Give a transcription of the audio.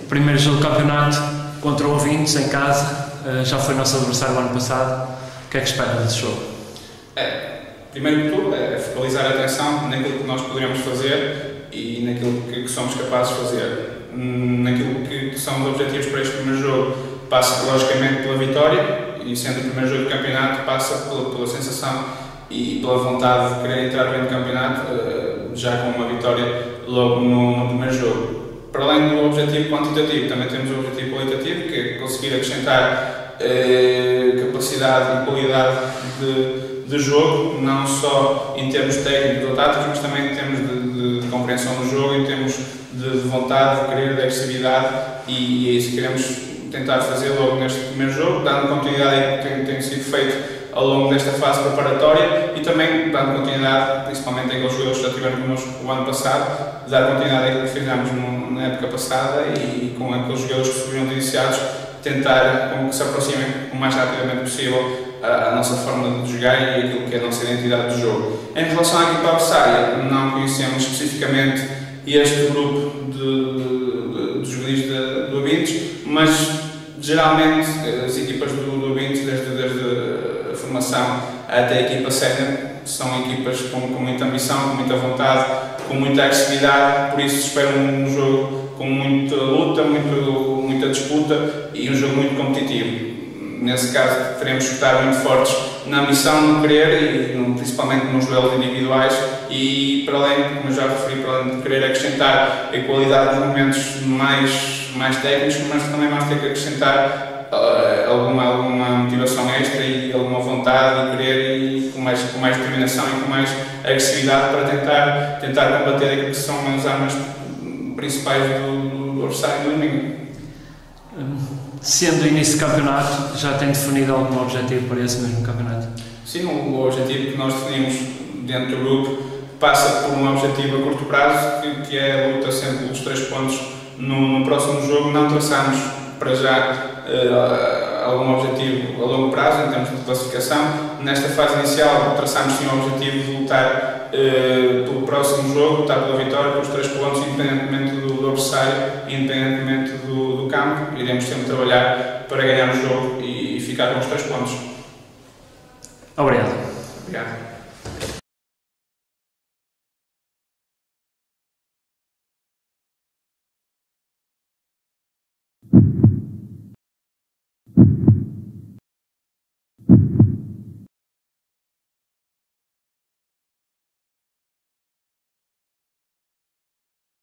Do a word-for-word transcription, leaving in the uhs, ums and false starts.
primeiro jogo do campeonato contra o Ouvintes em casa, já foi nosso adversário no ano passado. O que é que espera desse jogo? É, primeiro de tudo, é focalizar a atenção naquilo que nós poderemos fazer e naquilo que, que somos capazes de fazer. Naquilo que, que são os objetivos para este primeiro jogo, passa logicamente pela vitória, e sendo o primeiro jogo do campeonato, passa pela, pela sensação e pela vontade de querer entrar bem no campeonato, já com uma vitória logo no, no primeiro jogo. Para além do objetivo quantitativo, também temos o objetivo qualitativo, que é conseguir acrescentar eh, capacidade e qualidade de, de jogo, não só em termos técnicos ou táticos, mas também em termos de, de, de compreensão do jogo, em termos de, de vontade, de querer, de agressividade, e, e é isso que queremos tentar fazer logo neste primeiro jogo, dando continuidade ao que tem, tem sido feito ao longo desta fase preparatória e também dando continuidade, principalmente àqueles jogadores que já tiveram connosco o ano passado, dar continuidade àquilo que fizemos no, na época passada e com aqueles jogadores que surgiram de iniciados, tentar com que se aproximem o mais rapidamente possível a, a nossa forma de jogar e aquilo que é a nossa identidade de jogo. Em relação à equipa adversária, não conhecemos especificamente este grupo de, de, de, de jogadores do Ouvintes, mas geralmente as equipas do, do Ouvintes, desde, desde a formação até a equipa sénior, são equipas com, com muita ambição, com muita vontade, com muita agressividade, por isso espero um jogo com muita luta, muito, muita disputa e um jogo muito competitivo. Nesse caso teremos que estar muito fortes na ambição, no querer e principalmente nos duelos individuais e para além, como eu já referi, para além de querer acrescentar a qualidade dos momentos mais, mais técnicos, mas também vamos ter que acrescentar uh, alguma, alguma motivação extra e alguma vontade de querer e com mais, com mais determinação e com mais agressividade para tentar, tentar combater aquilo que são as armas principais do, do adversário do domingo. Sendo o início do campeonato, já tem definido algum objetivo para esse mesmo campeonato? Sim, o objetivo que nós definimos dentro do grupo passa por um objetivo a curto prazo, que, que é a luta sempre pelos três pontos no, no próximo jogo. Não traçamos para já uh, algum objetivo a longo prazo em termos de classificação. Nesta fase inicial traçamos sim o objetivo de lutar uh, pelo próximo jogo, lutar pela vitória, pelos três pontos, independentemente do, do adversário, independentemente do, do campo. Iremos sempre trabalhar para ganhar o jogo e, e ficar com os três pontos. Obrigado. Obrigado.